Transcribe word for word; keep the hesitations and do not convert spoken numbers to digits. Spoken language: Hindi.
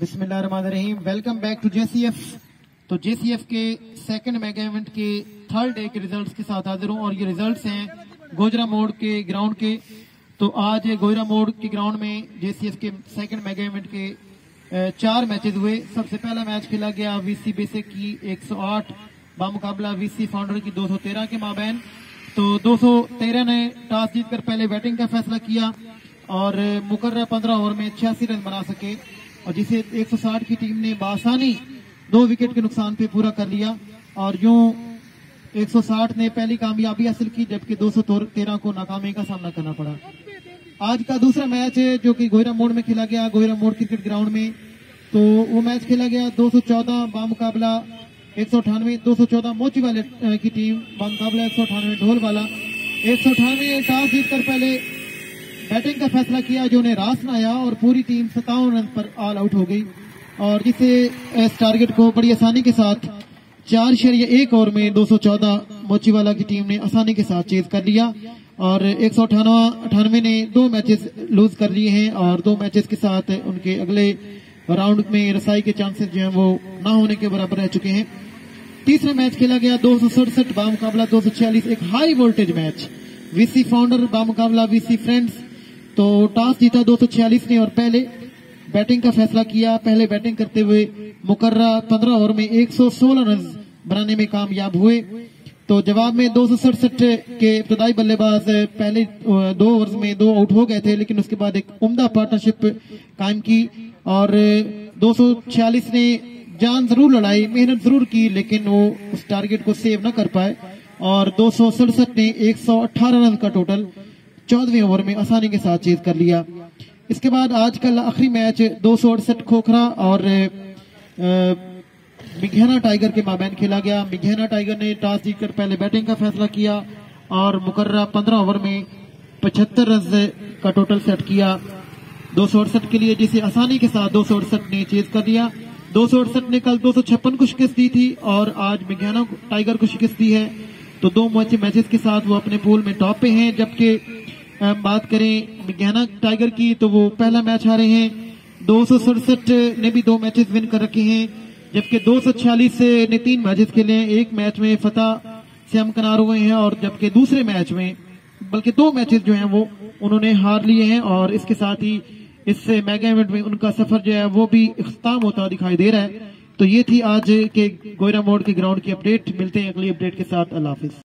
बिस्मिल्लाहिर्रहमानिर्रहीम। Welcome back to JCF. तो जेसीएफ के सेकंड मेगा इवेंट के थर्ड डे के रिजल्ट्स के साथ हाजिर हूं और ये रिजल्ट्स हैं गोजरा मोड़ के ग्राउंड के। तो आज गोजरा मोड़ के ग्राउंड में जेसीएफ के सेकंड मेगा इवेंट के चार मैचेस हुए। सबसे पहला मैच खेला गया वीसी बेसिक की एक सौ आठ बामुकाबला वीसी फाउंडर की दो सौ तेरह के माबैन। तो दो सौ तेरह ने टॉस जीतकर पहले बैटिंग का फैसला किया और मुकर्रर पंद्रह ओवर में छियासी रन बना सके और जिसे एक सौ साठ की टीम ने बासानी दो विकेट के नुकसान पे पूरा कर लिया और यूं एक सौ साठ ने पहली कामयाबी हासिल की जबकि दो सौ तेरह को नाकामी का सामना करना पड़ा। आज का दूसरा मैच है जो कि गोहिरा मोड़ में खेला गया, गोहिरा मोड़ क्रिकेट ग्राउंड में। तो वो मैच खेला गया दो सौ चौदह बामुकाबला एक सौ अठानवे दो सौ चौदह मोची वाले की टीम बामुकाबला एक सौ अठानवे ढोल वाला। एक सौ अठानवे टॉस जीतकर पहले बैटिंग का फैसला किया जो उन्हें रास न आया और पूरी टीम सत्तावन रन पर ऑल आउट हो गई और जिसे इस टारगेट को बड़ी आसानी के साथ चार शरिया एक ओवर में दो सौ चौदह मोचीवाला की टीम ने आसानी के साथ चेज कर लिया और एक सौ अठानवे ने दो मैचेस लूज कर लिए हैं और दो मैचेस के साथ उनके अगले राउंड में रसाई के चांसेस जो हैं वो ना होने के बराबर रह चुके हैं। तीसरा मैच खेला गया दो सौ सड़सठ बामुकाबला दो सौ छियालीस, एक high voltage match VC founder बामुकाबला वीसी फ्रेंड्स। तो टॉस जीता दो सौ छियालीस ने और पहले बैटिंग का फैसला किया। पहले बैटिंग करते हुए मुकर्रर पंद्रह ओवर में एक सौ सोलह रन बनाने में कामयाब हुए। तो जवाब में दो सौ सड़सठ के इब्तदाई बल्लेबाज पहले दो ओवर्स में दो आउट हो गए थे लेकिन उसके बाद एक उम्दा पार्टनरशिप कायम की और दो सौ छियालीस ने जान जरूर लड़ाई, मेहनत जरूर की लेकिन वो उस टारगेट को सेव न कर पाए और दो सौ सड़सठ ने एक सौ अठारह रन का टोटल चौदहवें ओवर में आसानी के साथ चेज कर लिया। इसके बाद आज का आखिरी मैच दो सौ अड़सठ खोखरा और मिघेना टाइगर के माबैन खेला गया। मिघेना टाइगर ने टॉस जीतकर पहले बैटिंग का फैसला किया और मुकर्रर पंद्रह ओवर में पचहत्तर रन का टोटल सेट किया दो सौ अड़सठ के लिए जिसे आसानी के साथ दो सौ अड़सठ ने चेज कर दिया। दो सौ अड़सठ ने कल दो सौ छप्पन को शिकस्त दी थी और आज मिघेना टाइगर को शिकस्त दी है। तो दो मैचेस के साथ वो अपने पूल में टॉप पे हैं जबकि बात करें मिघेना टाइगर की तो वो पहला मैच हारे हैं। दो सौ सड़सठ ने भी दो मैचेस विन कर रखे हैं जबकि दो सौ छियालीस ने तीन मैचेस खेले हैं। एक मैच में फतह से हमकनार हुए हैं और जबकि दूसरे मैच में बल्कि दो मैचेस जो हैं वो उन्होंने हार लिए हैं और इसके साथ ही इस मेगा इवेंट में उनका सफर जो है वो भी इख्तिताम होता दिखाई दे रहा है। तो ये थी आज के गोहिरा मोड़ के ग्राउंड की अपडेट। मिलते हैं अगली अपडेट के साथ। अल्लाह हाफिज।